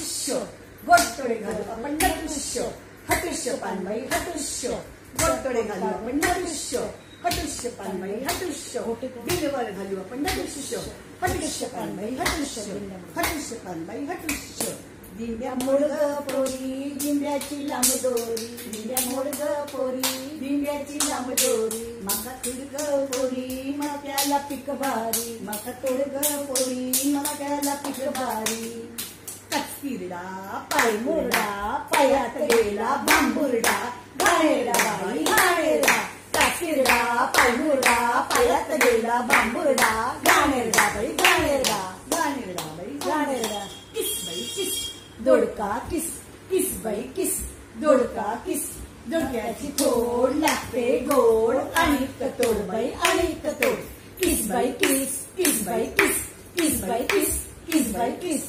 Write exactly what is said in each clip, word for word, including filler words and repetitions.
हटुष्य गोडतोडे घालू आपण नटुष्य हटुष्य पानबाई हटुष्य गोडतोडे घालू आपण नटुष्य हटुष्य पानबाई हटुष्य बिलवर घालू आपण नटुष्य हटुष्य पानबाई हटुष्य हटुष्य पानबाई हटुष्य दिंड्या मोडग पोरी दिंड्याची लांब दोरी दिंड्या मोडग पोरी दिंड्याची लांब दोरी माका तुडग पोरी माक्याला पीक भारी माका तुडग पोरी माक्याला पीक भारी कचकिरडा पाय मोरडा पायात गेला बांबुरडा घाणेरडा बाई घाणेरडा कचकिरडा पाय मोरडा पायात गेला बांबुरडा घाणेरडा बाई घाणेरडा घाणेरडा बाई घाणेरडा किस बाई किस दोडका किस किस बाई किस दोडका किस दोडक्याची थोड लागते गोड आणि कतोड बाई आणि कतोड किस बाई किस किस बाई किस किस बाई किस किस बाई किस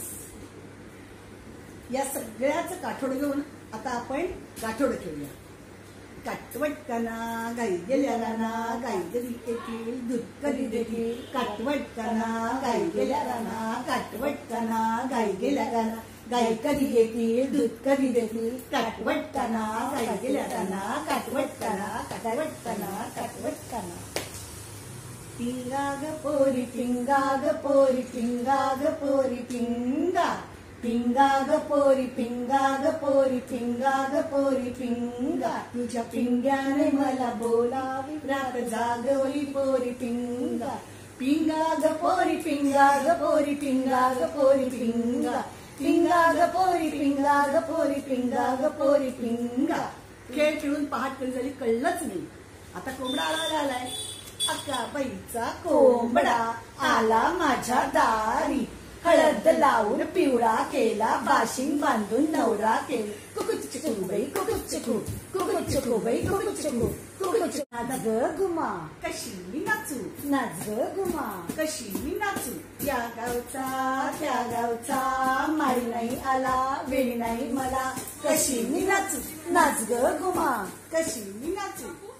या सगळ्याच काठोड घेऊन आता आपण काठोड खेळूया. काटवटकाना गाई गेल्या राना गाई कधी येतील दूध कधी देतील काटवटकाना गाई गेल्या राना काटवटकाना गाई गेल्या राना गाई कधी येतील दूध कधी देतील काटवटकाना गाई गेल्या राना काटवटकाना काटवटकाना काटवटकाना पिंगाग पोरी पिंगाग पोरी पिंगाग पोरी पिंगा पिंगाग पोरी पिंगाग पोरी पिंगाग पोरी पिंगा तुझ्या पिंग्याने मला बोलावी रात जागवली पोरी पिंगा पिंगाग पोरी पिंगाग पोरी पिंगाग पोरी पिंगा पिंगाग पोरी पिंगाग पोरी पिंगाग पोरी पिंगा. खेळ खेळून पहाट कधी झाली कळलंच नाही. आता कोंबडा आला आलाय अक्का बाईचा कोंबडा आला माझ्या दारी हळद लावून पिवळा केला बाशिंग बांधून नवरा केला कुकुचकू बाई कुकुचकू कुकुचकू बाई कुकुचकू कुकुच नाच ग गुमा कशी मी नाचू नाच ग गुमा कशी मी नाचू या गावचा त्या गावचा माळी नाही आला वेळी नाही मला कशी मी नाचू नाच ग गुमा कशी मी नाचू.